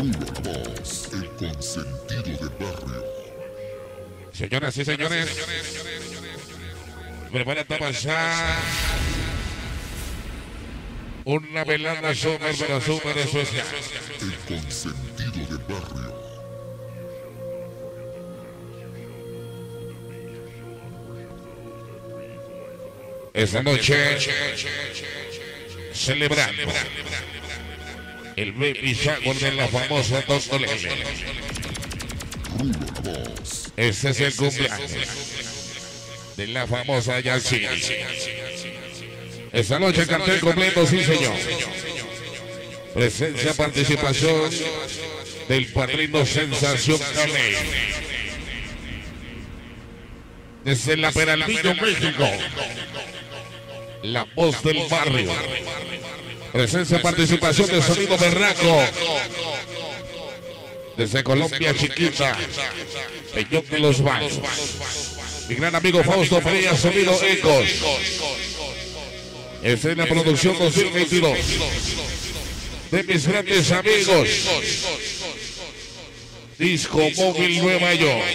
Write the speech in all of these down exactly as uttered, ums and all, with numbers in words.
Voz, el consentido del barrio. Señoras y señores, prepárate a pasar una velada súper, pero súper especial. El consentido del barrio. Esta noche celebrando el baby shower de la famosa Tondolele. Este es el cumpleaños de la famosa Yalcini. Esta noche cartel completo, sí señor. Presencia, participación del padrino Sensación Caley. Desde la Peralvillo, México. La voz del barrio. Presencia, participación de Sonido Berraco. Desde Colombia Chiquita, Peñón de los Valles. Mi gran amigo Fausto Frías, Sonido Ecos. Escena Producción dos mil veintidós. De mis grandes amigos. Disco Móvil Nueva York.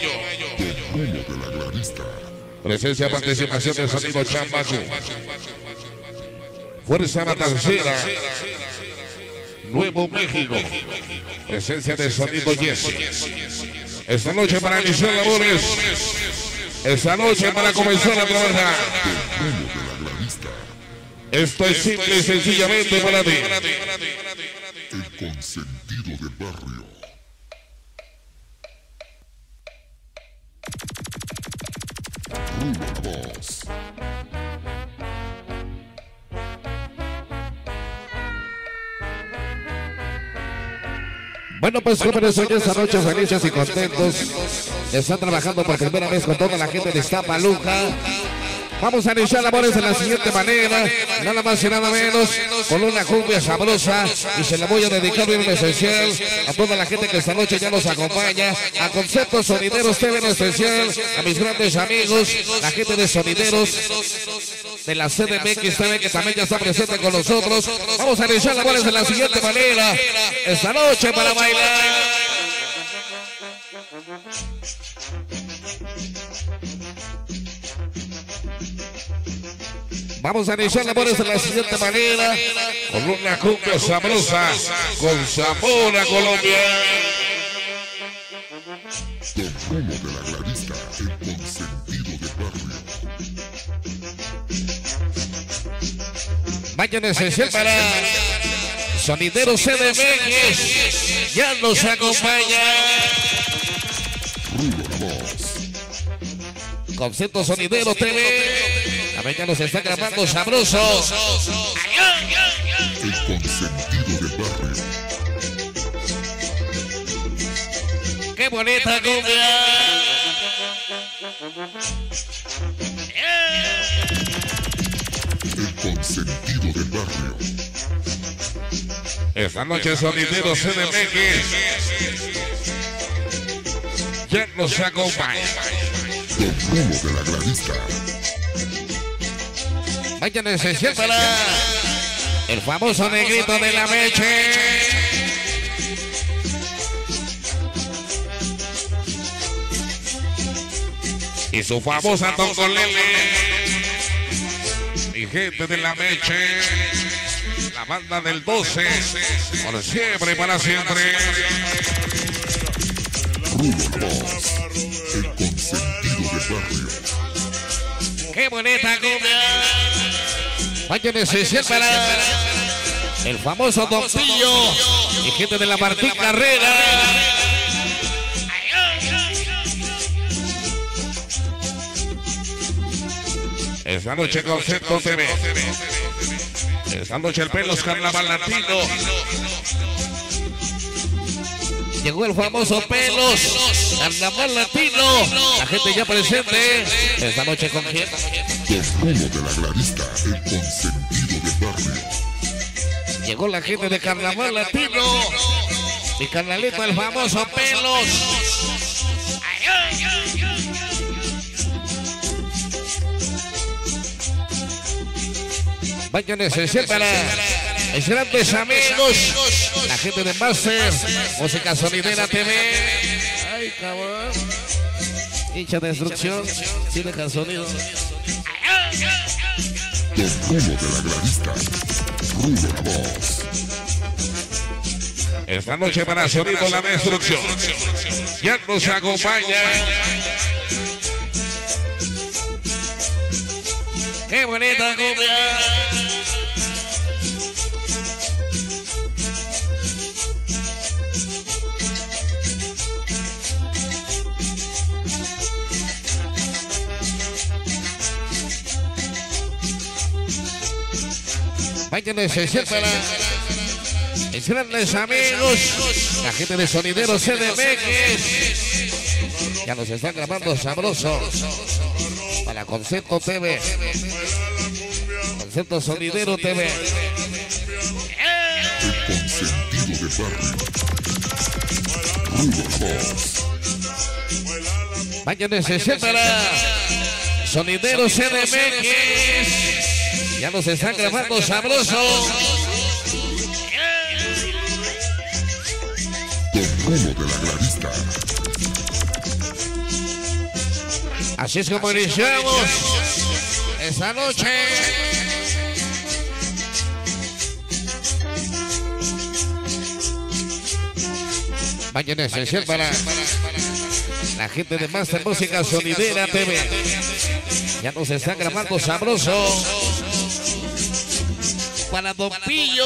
Presencia, participación de Sonido Chambacu. Fuerza Matancera. Nuevo México. Presencia de Sonido Jesse. Esta noche para iniciar labores. Esta noche para comenzar a trabajar. Esto es simple y sencillamente para ti. El consentido del barrio. Rulo Voz. Bueno, pues jóvenes, hoy esta noche felices y contentos. Están trabajando por primera vez con toda la gente de Iztapaluca. Vamos a iniciar labores de la siguiente manera, nada más y nada menos, con una cumbia sabrosa, y se la voy a dedicar bien especial a toda la gente que esta noche ya nos acompaña, a Conceptos Sonideros T V en especial, a mis grandes amigos, la gente de Sonideros de la C D M X T V que también ya está presente con nosotros. Vamos a iniciar labores de la siguiente manera, esta noche para bailar. Vamos a iniciar labores de la siguiente manera, con una cumbia sabrosa, con sabor a Colombia. Don Rulo de la Clarista, el consentido del barrio. Vayan esencial para Sonidero C D M X, ya nos acompaña. Rulo la Voz. Concepto Sonidero T V. También ya nos está grabando sabroso. El consentido del barrio. ¡Qué bonita cumbia! El consentido del barrio. Esta noche Sonidero C D M X ya nos acompaña. Don Rulo de la Clarista. Vayan esencial para el famoso negrito de la Meche. Y su famosa Tondolele. Mi gente de la Meche. La banda del doce. Por siempre y para siempre. Rulo la Voz. El consentido del barrio. ¡Qué bonita cumbia! Vayan esencial para el famoso Don Pillo y gente de la Martín Carrera. Esta noche Concepto T V. Esta noche el Pelos Carnaval Latino. Llegó el famoso Pelos Carnaval Latino. La gente ya presente. Esta noche con quién. Don Rulo de la Clarista, el consentido del barrio. Llegó la gente de Carnaval Latino. Mi carnalito, el famoso Pelos. Vayan esencial para mis grandes amigos, la gente de Master, Música Sonidera T V. Ay, cabrón. Hincha de destrucción, sí deja sonido. Don Rulo de la Gladista, Rulo la voz. Esta noche para Sonido La Destrucción. Ya nos acompaña. ¡Qué bonita cumbia! Vayan a especial para mis grandes amigos, la gente de Sonidero C D M X. Ya nos están grabando sabroso para Concepto T V. Concepto Sonidero T V. El consentido de barrio. Rulo la voz. Vayan a especial para Sonidero C D M X. Ya nos están grabando sabroso. Don Rulo de la Gladista. Así es como iniciamos esta noche. Vayan a especial para la gente de Master Música Sonidera T V. Ya nos están grabando sabroso. Para Don Pillo.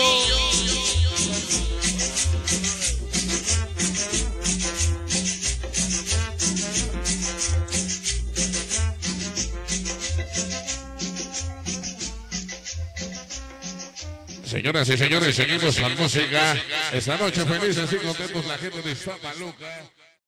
Señoras y señores, seguimos con música. Esta noche felices y contentos la gente de Iztapaluca.